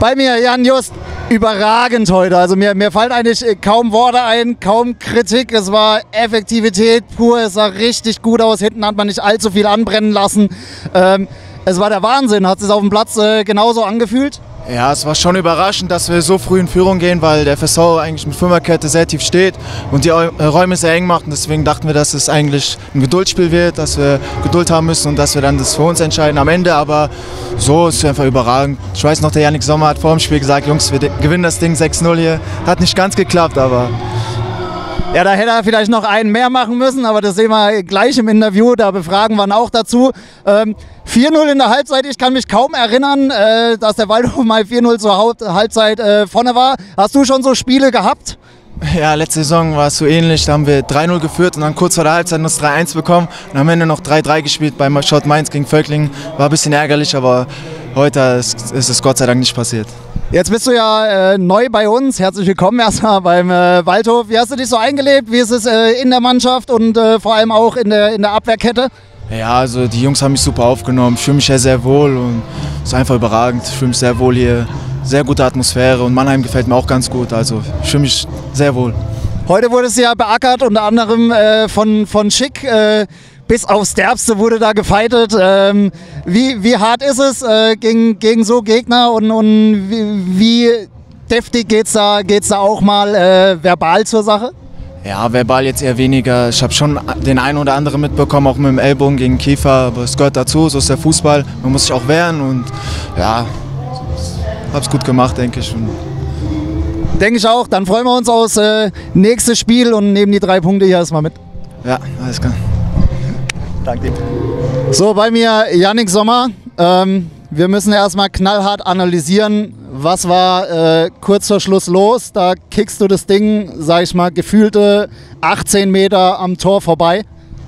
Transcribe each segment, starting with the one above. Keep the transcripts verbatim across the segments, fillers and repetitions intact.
Bei mir, Jan Just, überragend heute. Also mir, mir fallen eigentlich kaum Worte ein, kaum Kritik. Es war Effektivität pur, es sah richtig gut aus. Hinten hat man nicht allzu viel anbrennen lassen. Ähm, es war der Wahnsinn. Hat es auf dem Platz äh, genauso angefühlt? Ja, es war schon überraschend, dass wir so früh in Führung gehen, weil der F S V eigentlich mit Fünferkette sehr tief steht und die Räume sehr eng macht. Und deswegen dachten wir, dass es eigentlich ein Geduldsspiel wird, dass wir Geduld haben müssen und dass wir dann das für uns entscheiden am Ende. Aber so ist es einfach überragend. Ich weiß noch, der Yannick Sommer hat vor dem Spiel gesagt, Jungs, wir gewinnen das Ding sechs null hier. Hat nicht ganz geklappt, aber... Ja, da hätte er vielleicht noch einen mehr machen müssen, aber das sehen wir gleich im Interview, da befragen wir ihn auch dazu. Ähm, vier null in der Halbzeit, ich kann mich kaum erinnern, äh, dass der Waldhof mal vier null zur Haupt Halbzeit äh, vorne war. Hast du schon so Spiele gehabt? Ja, letzte Saison war es so ähnlich, da haben wir drei null geführt und dann kurz vor der Halbzeit noch drei eins bekommen und am Ende noch drei drei gespielt beim Schott Mainz gegen Völklingen. War ein bisschen ärgerlich, aber heute ist, ist es Gott sei Dank nicht passiert. Jetzt bist du ja äh, neu bei uns. Herzlich willkommen erstmal beim äh, Waldhof. Wie hast du dich so eingelebt? Wie ist es äh, in der Mannschaft und äh, vor allem auch in der, in der Abwehrkette? Ja, also die Jungs haben mich super aufgenommen. Ich fühle mich ja sehr wohl und es ist einfach überragend. Ich fühle mich sehr wohl hier. Sehr gute Atmosphäre und Mannheim gefällt mir auch ganz gut. Also ich fühle mich sehr wohl. Heute wurde es ja beackert, unter anderem äh, von, von Schick. Äh, bis aufs Derbste wurde da gefeitet. Ähm, wie, wie hart ist es äh, gegen, gegen so Gegner und, und wie, wie deftig geht es da, geht's da auch mal äh, verbal zur Sache? Ja, verbal jetzt eher weniger. Ich habe schon den einen oder anderen mitbekommen, auch mit dem Ellbogen gegen Kiefer. Aber es gehört dazu, so ist der Fußball. Man muss sich auch wehren und ja, hab's gut gemacht, denke ich. Denke ich auch. Dann freuen wir uns aufs äh, nächste Spiel und nehmen die drei Punkte hier erstmal mit. Ja, alles klar. Danke dir. So, bei mir Yannick Sommer. Ähm, wir müssen erstmal knallhart analysieren, was war äh, kurz vor Schluss los. Da kickst du das Ding, sag ich mal, gefühlte achtzehn Meter am Tor vorbei.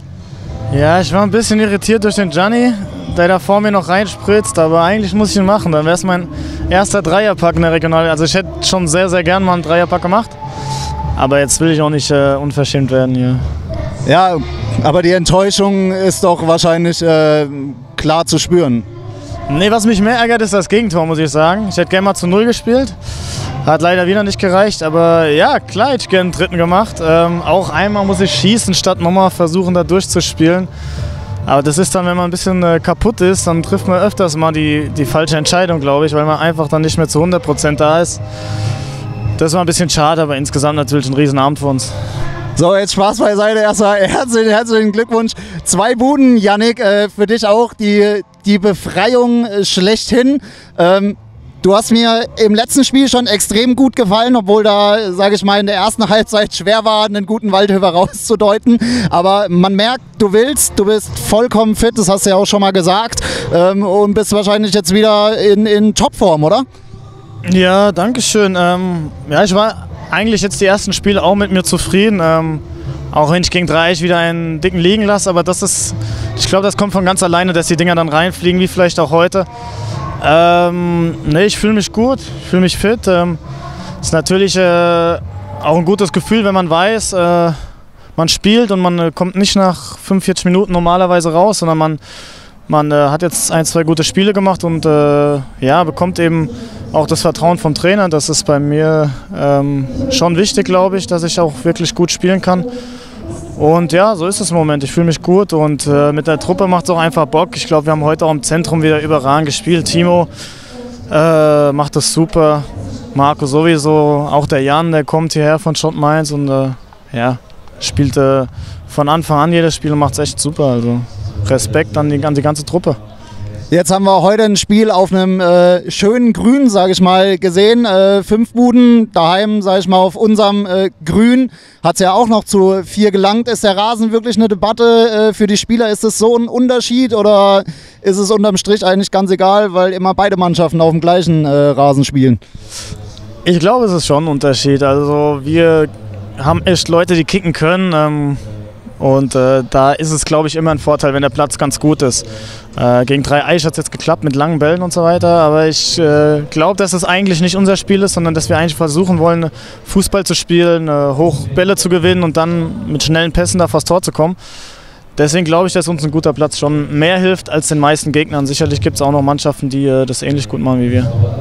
Ja, ich war ein bisschen irritiert durch den Gianni, der da vor mir noch reinspritzt, aber eigentlich muss ich ihn machen. Dann wäre es mein erster Dreierpack in der Regional. Also ich hätte schon sehr, sehr gern mal einen Dreierpack gemacht. Aber jetzt will ich auch nicht äh, unverschämt werden hier. Ja, aber die Enttäuschung ist doch wahrscheinlich äh, klar zu spüren. Nee, was mich mehr ärgert, ist das Gegentor, muss ich sagen. Ich hätte gerne mal zu Null gespielt. Hat leider wieder nicht gereicht, aber ja, klar hätte ich gerne einen dritten gemacht. Ähm, auch einmal muss ich schießen, statt nochmal versuchen, da durchzuspielen. Aber das ist dann, wenn man ein bisschen äh, kaputt ist, dann trifft man öfters mal die, die falsche Entscheidung, glaube ich, weil man einfach dann nicht mehr zu hundert Prozent da ist. Das war ein bisschen schade, aber insgesamt natürlich ein Riesenabend für uns. So, jetzt Spaß beiseite. Erstmal herzlichen, herzlichen Glückwunsch. Zwei Buden, Yannick, äh, für dich auch die, die Befreiung äh, schlechthin. Ähm, du hast mir im letzten Spiel schon extrem gut gefallen, obwohl da, sage ich mal, in der ersten Halbzeit schwer war, einen guten Waldhöfer rauszudeuten. Aber man merkt, du willst, du bist vollkommen fit, das hast du ja auch schon mal gesagt. Ähm, und bist wahrscheinlich jetzt wieder in, in Topform, oder? Ja, danke schön. Ähm, ja, ich war eigentlich jetzt die ersten Spiele auch mit mir zufrieden. Ähm, auch wenn ich gegen Dreieich wieder einen dicken liegen lasse, aber das ist, ich glaube, das kommt von ganz alleine, dass die Dinger dann reinfliegen, wie vielleicht auch heute. Ähm, nee, ich fühle mich gut, ich fühle mich fit. Ähm, ist natürlich äh, auch ein gutes Gefühl, wenn man weiß, äh, man spielt und man äh, kommt nicht nach fünfundvierzig Minuten normalerweise raus, sondern man Man äh, hat jetzt ein, zwei gute Spiele gemacht und äh, ja, bekommt eben auch das Vertrauen vom Trainer. Das ist bei mir ähm, schon wichtig, glaube ich, dass ich auch wirklich gut spielen kann. Und ja, so ist es im Moment. Ich fühle mich gut und äh, mit der Truppe macht es auch einfach Bock. Ich glaube, wir haben heute auch im Zentrum wieder überragend gespielt. Timo äh, macht das super. Marco sowieso. Auch der Jan, der kommt hierher von Schott Mainz und äh, ja, spielt äh, von Anfang an jedes Spiel und macht es echt super. Also Respekt an die, an die ganze Truppe. Jetzt haben wir heute ein Spiel auf einem äh, schönen Grün, sage ich mal, gesehen. Äh, fünf Buden daheim, sage ich mal, auf unserem äh, Grün. Hat es ja auch noch zu vier gelangt. Ist der Rasen wirklich eine Debatte äh, für die Spieler? Ist es so ein Unterschied oder ist es unterm Strich eigentlich ganz egal, weil immer beide Mannschaften auf dem gleichen äh, Rasen spielen? Ich glaube, es ist schon ein Unterschied. Also wir haben echt Leute, die kicken können. Ähm Und äh, da ist es, glaube ich, immer ein Vorteil, wenn der Platz ganz gut ist. Äh, gegen Dreieich hat es jetzt geklappt mit langen Bällen und so weiter. Aber ich äh, glaube, dass es eigentlich nicht unser Spiel ist, sondern dass wir eigentlich versuchen wollen, Fußball zu spielen, äh, hoch Bälle zu gewinnen und dann mit schnellen Pässen da vors Tor zu kommen. Deswegen glaube ich, dass uns ein guter Platz schon mehr hilft als den meisten Gegnern. Sicherlich gibt es auch noch Mannschaften, die äh, das ähnlich gut machen wie wir.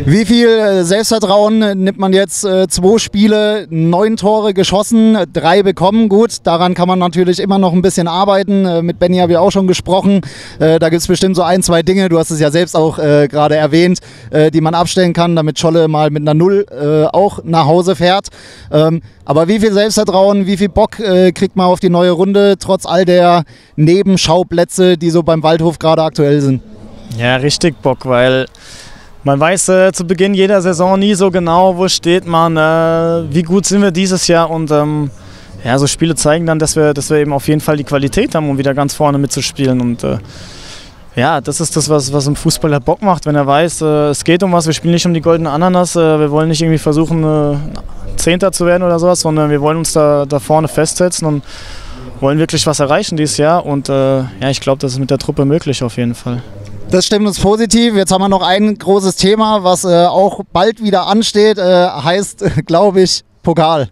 Wie viel äh, Selbstvertrauen nimmt man jetzt? Äh, zwei Spiele, neun Tore geschossen, drei bekommen. Gut, daran kann man natürlich immer noch ein bisschen arbeiten. Äh, mit Benny habe ich auch schon gesprochen. Äh, da gibt es bestimmt so ein, zwei Dinge, du hast es ja selbst auch äh, gerade erwähnt, äh, die man abstellen kann, damit Scholle mal mit einer Null äh, auch nach Hause fährt. Ähm, aber wie viel Selbstvertrauen, wie viel Bock äh, kriegt man auf die neue Runde, trotz all der Nebenschauplätze, die so beim Waldhof gerade aktuell sind? Ja, richtig Bock, weil man weiß äh, zu Beginn jeder Saison nie so genau, wo steht man, äh, wie gut sind wir dieses Jahr und ähm, ja, so Spiele zeigen dann, dass wir, dass wir eben auf jeden Fall die Qualität haben, um wieder ganz vorne mitzuspielen und äh, ja, das ist das, was, was im Fußballer Bock macht, wenn er weiß, äh, es geht um was, wir spielen nicht um die goldene Ananas, äh, wir wollen nicht irgendwie versuchen, äh, Zehnter zu werden oder sowas, sondern wir wollen uns da, da vorne festsetzen und wollen wirklich was erreichen dieses Jahr und äh, ja, ich glaube, das ist mit der Truppe möglich auf jeden Fall. Das stimmt uns positiv. Jetzt haben wir noch ein großes Thema, was äh, auch bald wieder ansteht, äh, heißt, äh, glaube ich, Pokal.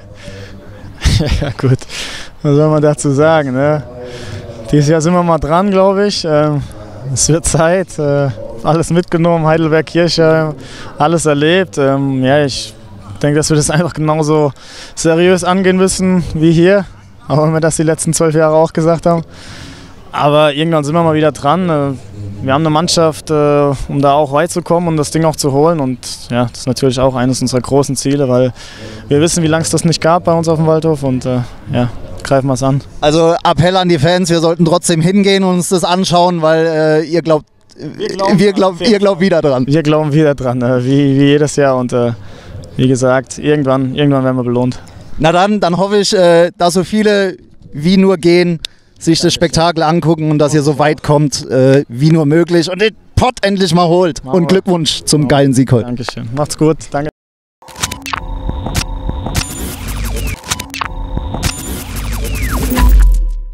Ja gut, was soll man dazu sagen, ne? Dieses Jahr sind wir mal dran, glaube ich. Ähm, es wird Zeit, äh, alles mitgenommen, Heidelberg Kirche, alles erlebt. Ähm, ja, ich denke, dass wir das einfach genauso seriös angehen müssen wie hier, auch wenn wir das die letzten zwölf Jahre auch gesagt haben. Aber irgendwann sind wir mal wieder dran. Wir haben eine Mannschaft, um da auch weit zu kommen und das Ding auch zu holen. Und ja, das ist natürlich auch eines unserer großen Ziele, weil wir wissen, wie lange es das nicht gab bei uns auf dem Waldhof. Und ja, greifen wir es an. Also Appell an die Fans, wir sollten trotzdem hingehen und uns das anschauen, weil äh, ihr glaubt, wir glauben, wir glaub, ihr glaubt wieder dran. Wir glauben wieder dran, äh, wie, wie jedes Jahr. Und äh, wie gesagt, irgendwann, irgendwann werden wir belohnt. Na dann, dann hoffe ich, äh, dass so viele wie nur gehen, sich das Spektakel angucken und dass ihr so weit kommt, äh, wie nur möglich und den Pott endlich mal holt. Und Glückwunsch zum geilen Sieg heute. Dankeschön. Macht's gut. Danke.